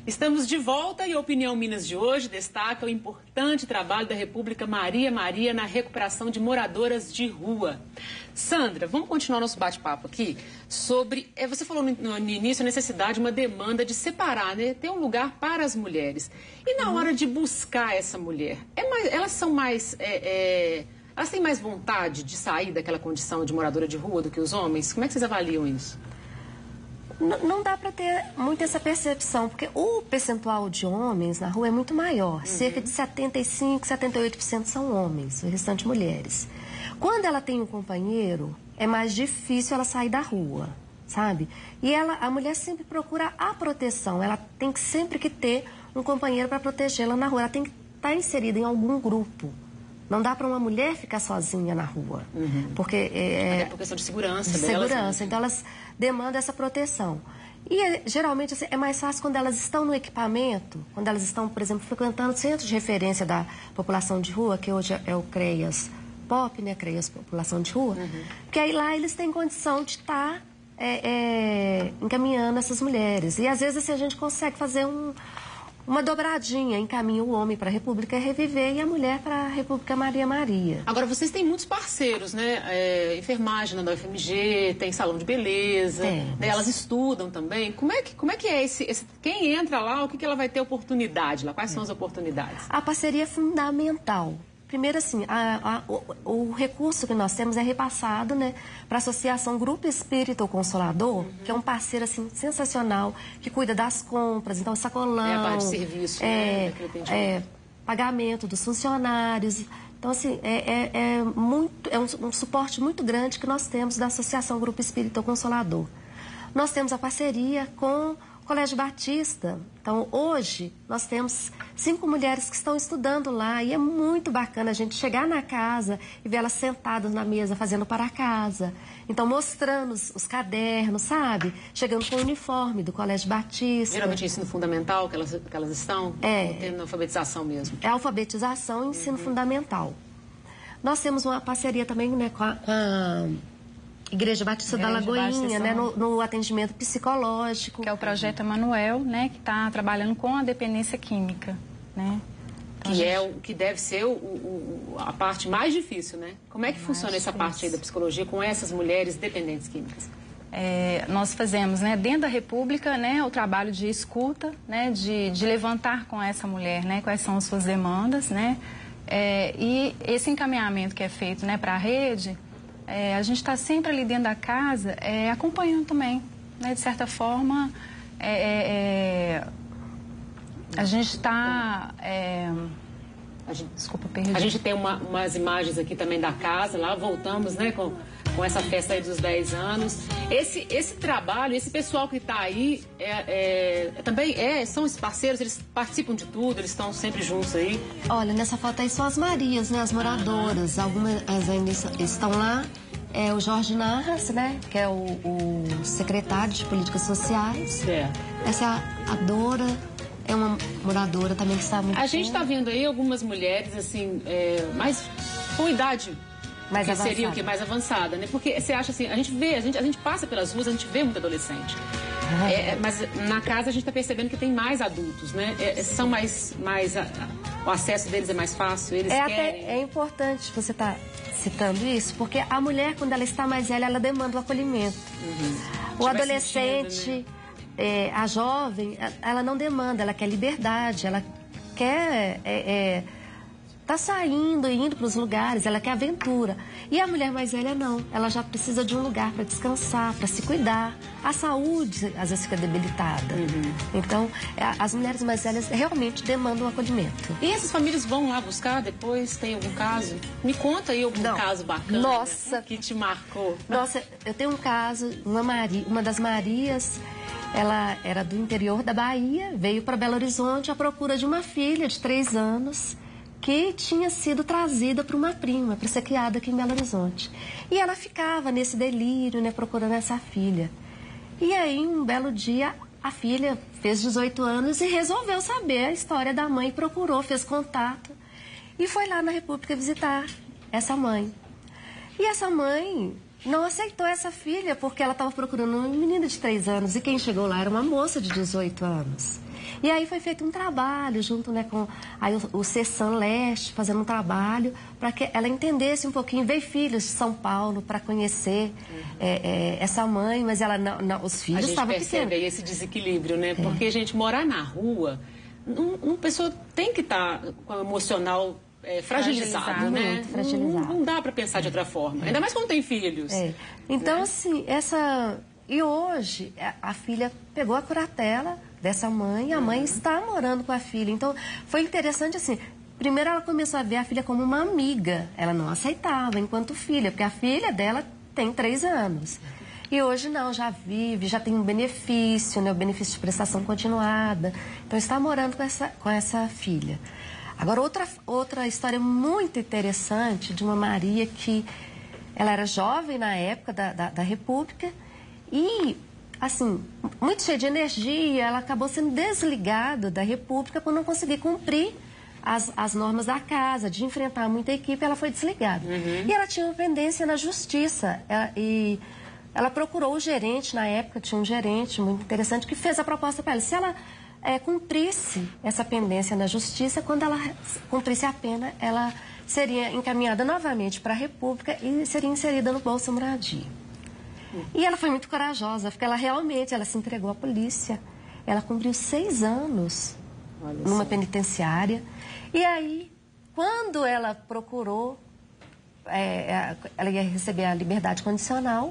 Estamos de volta e a Opinião Minas de hoje destaca o importante trabalho da República Maria Maria na recuperação de moradoras de rua. Sandra, vamos continuar nosso bate-papo aqui sobre... Você falou no início a necessidade, uma demanda de separar, né? Ter um lugar para as mulheres. E na hora de buscar essa mulher, elas são mais... elas têm mais vontade de sair daquela condição de moradora de rua do que os homens? Como é que vocês avaliam isso? Não dá para ter muito essa percepção, porque o percentual de homens na rua é muito maior. Cerca de 75%, 78% são homens, o restante mulheres. Quando ela tem um companheiro, é mais difícil ela sair da rua, sabe? E a mulher sempre procura a proteção, ela tem que sempre que ter um companheiro para protegê-la na rua, ela tem que estar inserida em algum grupo. Não dá para uma mulher ficar sozinha na rua, porque até por questão de segurança de delas, segurança, né? Então elas demandam essa proteção. E geralmente assim, é mais fácil quando elas estão no equipamento, quando elas estão, por exemplo, frequentando centros de referência da população de rua, que hoje é o CREAS POP, né, CREAS População de Rua, porque aí lá eles têm condição de estar encaminhando essas mulheres. E às vezes assim, a gente consegue fazer uma dobradinha, encaminha o homem para a República Reviver e a mulher para a República Maria Maria. Agora, vocês têm muitos parceiros, né? Enfermagem na UFMG, tem salão de beleza, né? Elas estudam também. Como é que é quem entra lá, o que ela vai ter oportunidade lá? Quais são as oportunidades? A parceria é fundamental. Primeiro, assim, o recurso que nós temos é repassado, né, para a Associação Grupo Espírita ou Consolador, que é um parceiro, assim, sensacional, que cuida das compras, então, sacolão... É a parte de serviço, pagamento dos funcionários. Então, assim, é um suporte muito grande que nós temos da Associação Grupo Espírita ou Consolador. Nós temos a parceria com o Colégio Batista. Então, hoje, nós temos 5 mulheres que estão estudando lá e é muito bacana a gente chegar na casa e ver elas sentadas na mesa fazendo para casa. Então, mostrando os cadernos, sabe? Chegando com o uniforme do Colégio Batista. Geralmente é ensino fundamental que elas estão? Tendo alfabetização mesmo? É alfabetização e ensino fundamental. Nós temos uma parceria também, né, com a Igreja Batista da Lagoinha, né, no atendimento psicológico. Que é o projeto Emanuel, né, que está trabalhando com a dependência química, né? Então, que deve ser a parte mais difícil, né? Como é que funciona essa parte aí da psicologia com essas mulheres dependentes químicas? Nós fazemos, né, dentro da República, né, o trabalho de escuta, né, de levantar com essa mulher, né, quais são as suas demandas, né? E esse encaminhamento que é feito, né, para a rede... a gente está sempre ali dentro da casa, acompanhando também, né? De certa forma, a gente está... Desculpa, perdi. A gente tem umas imagens aqui também da casa, lá voltamos, né, com essa festa aí dos 10 anos. Esse trabalho, esse pessoal que está aí, também são os parceiros, eles participam de tudo, eles estão sempre juntos aí? Olha, nessa foto aí são as Marias, né, as moradoras. Algumas ainda estão lá. É o Jorge Narras, né, que é o secretário de Políticas Sociais. Essa é a Dora, é uma moradora também que está muito... A gente está vendo aí algumas mulheres, assim, com idade... Mais avançada. Seria o quê? Mais avançada, né? Porque você acha assim, a gente passa pelas ruas, a gente vê muito adolescente. Mas na casa a gente está percebendo que tem mais adultos, né? São o acesso deles é mais fácil, eles querem... É importante você estar citando isso, porque a mulher, quando ela está mais velha, ela demanda o acolhimento. O adolescente, sentido, né? A jovem, ela não demanda, ela quer liberdade, ela quer... tá saindo e indo para os lugares, ela quer aventura. E a mulher mais velha não, ela já precisa de um lugar para descansar, para se cuidar. A saúde às vezes fica debilitada. Então, as mulheres mais velhas realmente demandam um acolhimento. E essas famílias vão lá buscar depois? Tem algum caso? Me conta aí algum caso bacana. Nossa, que te marcou. Nossa, eu tenho um caso, uma das Marias, ela era do interior da Bahia, veio para Belo Horizonte à procura de uma filha de 3 anos, que tinha sido trazida por uma prima para ser criada aqui em Belo Horizonte. E ela ficava nesse delírio, né, procurando essa filha. E aí, um belo dia, a filha fez 18 anos e resolveu saber a história da mãe, procurou, fez contato e foi lá na República visitar essa mãe. E essa mãe não aceitou essa filha porque ela estava procurando uma menina de 3 anos e quem chegou lá era uma moça de 18 anos. E aí foi feito um trabalho junto, né, com aí o CESAM Leste, fazendo um trabalho para que ela entendesse um pouquinho, veio filhos de São Paulo para conhecer essa mãe, mas ela os filhos estavam pequenos. A gente percebe aí esse desequilíbrio, né? Porque a gente morar na rua, uma pessoa tem que estar com o emocional fragilizado, né? Muito fragilizado. Não dá para pensar de outra forma, ainda mais quando tem filhos. Então, né? assim, E hoje, a filha pegou a curatela dessa mãe, a mãe está morando com a filha. Então, foi interessante assim. Primeiro, ela começou a ver a filha como uma amiga. Ela não aceitava enquanto filha, porque a filha dela tem 3 anos. E hoje não, já vive, já tem um benefício, né? O benefício de prestação continuada. Então, está morando com essa filha. Agora, outra história muito interessante de uma Maria que ela era jovem na época da República e, assim, muito cheia de energia, ela acabou sendo desligada da República por não conseguir cumprir as normas da casa, de enfrentar muita equipe, ela foi desligada. E ela tinha uma pendência na justiça. Ela procurou o gerente, na época tinha um gerente muito interessante, que fez a proposta para ela. Se ela cumprisse essa pendência na justiça, quando ela cumprisse a pena, ela seria encaminhada novamente para a República e seria inserida no Bolsa Moradia. E ela foi muito corajosa, porque ela se entregou à polícia. Ela cumpriu 6 anos numa penitenciária. E aí, quando ela procurou, ela ia receber a liberdade condicional,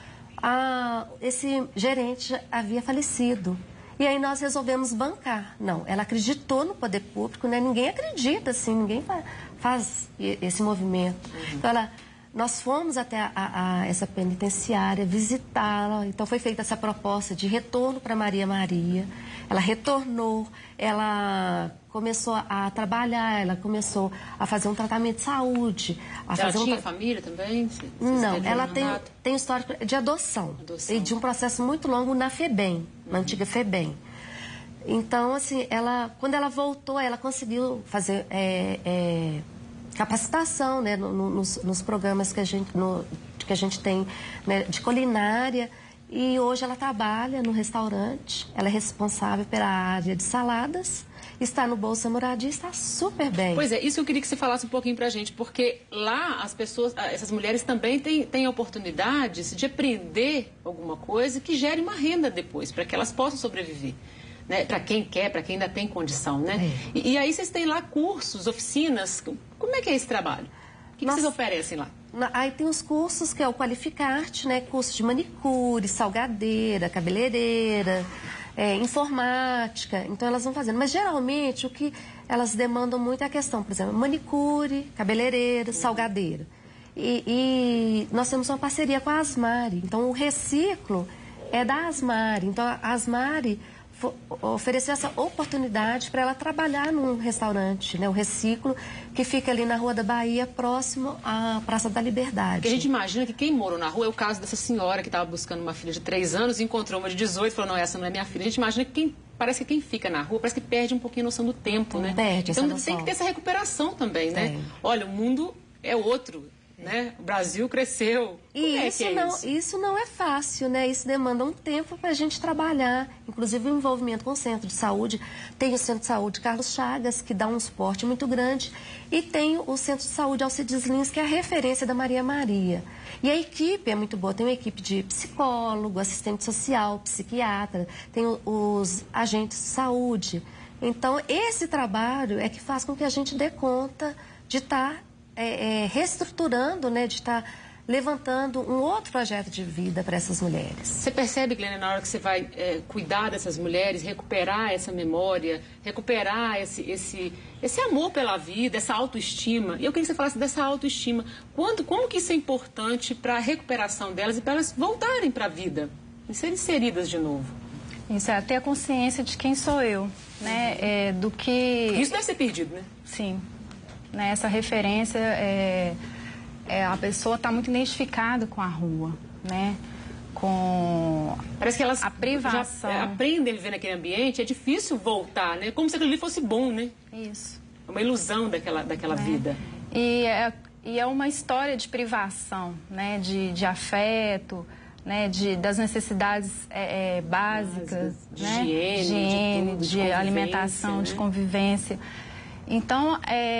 esse gerente havia falecido. E aí nós resolvemos bancar. Não, ela acreditou no poder público, né? Ninguém acredita assim, ninguém faz esse movimento. Então, nós fomos até essa penitenciária visitá-la. Então, foi feita essa proposta de retorno para Maria Maria. Ela retornou, ela começou a trabalhar, ela começou a fazer um tratamento de saúde. Ela tinha família também? Não, ela tem histórico de adoção. E de um processo muito longo na FEBEM, na antiga FEBEM. Então, assim, quando ela voltou, ela conseguiu fazer capacitação, né, nos programas que a gente tem, né, de culinária. E hoje ela trabalha no restaurante, ela é responsável pela área de saladas, está no Bolsa Moradia, está super bem. Pois é, isso eu queria que você falasse um pouquinho pra gente, porque lá as pessoas, essas mulheres também têm oportunidades de aprender alguma coisa que gere uma renda depois, para que elas possam sobreviver. Né? Para quem quer, para quem ainda tem condição, né? E aí vocês têm lá cursos, oficinas, como é que é esse trabalho? O que vocês oferecem lá? Aí tem os cursos que é o Qualificarte, né? Curso de manicure, salgadeira, cabeleireira, informática. Então elas vão fazendo. Mas geralmente o que elas demandam muito é a questão, por exemplo, manicure, cabeleireira, salgadeira. E nós temos uma parceria com a Asmari. Então o reciclo é da Asmari. Então a Asmari oferecer essa oportunidade para ela trabalhar num restaurante, né? O Reciclo, que fica ali na Rua da Bahia, próximo à Praça da Liberdade. Porque a gente imagina que quem morou na rua é o caso dessa senhora que estava buscando uma filha de 3 anos, encontrou uma de 18 e falou, não, essa não é minha filha. A gente imagina que parece que quem fica na rua, parece que perde um pouquinho a noção do tempo, né? Perde essa então noção. Tem que ter essa recuperação também, né? Olha, o mundo é outro. Né? O Brasil cresceu. Isso não é fácil, né? Isso demanda um tempo para a gente trabalhar, inclusive o envolvimento com o Centro de Saúde. Tem o Centro de Saúde Carlos Chagas, que dá um suporte muito grande, e tem o Centro de Saúde Alcides Lins, que é a referência da Maria Maria. E a equipe é muito boa, tem uma equipe de psicólogo, assistente social, psiquiatra, tem os agentes de saúde. Então, esse trabalho é que faz com que a gente dê conta de estar reestruturando, né, de estar levantando um outro projeto de vida para essas mulheres. Você percebe, Glênia, na hora que você vai cuidar dessas mulheres, recuperar essa memória, recuperar esse amor pela vida, essa autoestima. E eu queria que você falasse dessa autoestima. Como que isso é importante para a recuperação delas e para elas voltarem para a vida e serem inseridas de novo? Isso é ter a consciência de quem sou eu, né? Do que... Isso deve ser perdido, né? Sim. Essa referência, a pessoa está muito identificada com a rua, né? Com parece que elas a privação. Já aprendem a viver naquele ambiente, é difícil voltar, né? Como se aquilo ali fosse bom, né? Isso. É uma ilusão daquela vida. E e é uma história de privação, né, de afeto, né, das necessidades básicas, de né, higiene, de alimentação, né? De convivência. Então,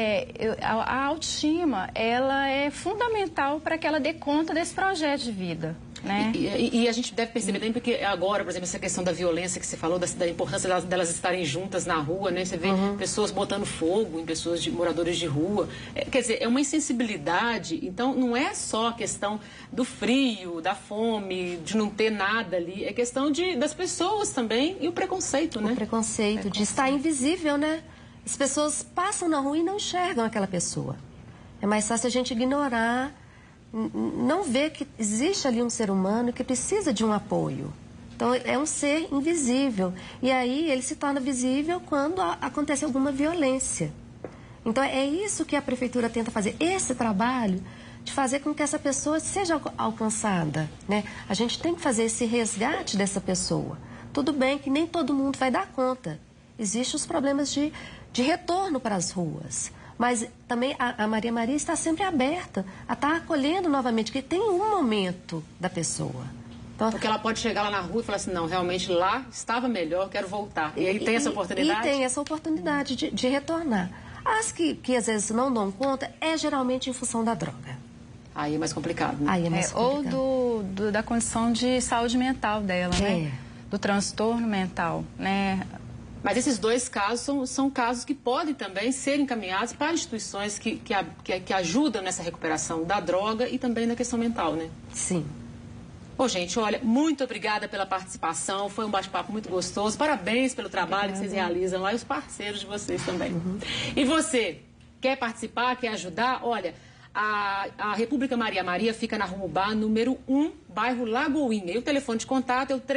a autoestima, ela é fundamental para que ela dê conta desse projeto de vida, né? E a gente deve perceber também, porque agora, por exemplo, essa questão da violência que você falou, da importância delas estarem juntas na rua, né? Você vê pessoas botando fogo em pessoas, moradores de rua. Quer dizer, é uma insensibilidade. Então, não é só a questão do frio, da fome, de não ter nada ali. É questão das pessoas também e o preconceito, né? O preconceito de estar invisível, né? As pessoas passam na rua e não enxergam aquela pessoa. É mais fácil a gente ignorar, não ver que existe ali um ser humano que precisa de um apoio. Então, é um ser invisível. E aí, ele se torna visível quando acontece alguma violência. Então, é isso que a prefeitura tenta fazer. Esse trabalho de fazer com que essa pessoa seja alcançada, né? A gente tem que fazer esse resgate dessa pessoa. Tudo bem que nem todo mundo vai dar conta. Existem os problemas de retorno para as ruas. Mas também a Maria está sempre aberta a estar acolhendo novamente, que tem um momento da pessoa. Então, porque ela pode chegar lá na rua e falar assim, não, realmente lá estava melhor, quero voltar. E aí tem essa oportunidade? E tem essa oportunidade de retornar. As que às vezes não dão conta é geralmente em função da droga. Aí é mais complicado, né? Aí é mais complicado. Ou da condição de saúde mental dela, né? Do transtorno mental, né? Mas esses dois casos são casos que podem também ser encaminhados para instituições que ajudam nessa recuperação da droga e também na questão mental, né? Sim. Ô, gente, olha, muito obrigada pela participação, foi um bate-papo muito gostoso, parabéns pelo trabalho que vocês realizam lá e os parceiros de vocês também. E você, quer participar, quer ajudar? Olha, a República Maria fica na Rua Ubá, número 1, bairro Lagoinha, e o telefone de contato é o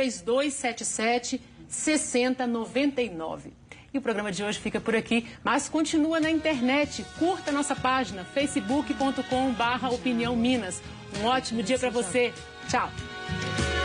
3277-6099. E o programa de hoje fica por aqui, mas continua na internet. Curta nossa página, facebook.com/opiniãominas. Um ótimo dia para você. Tchau.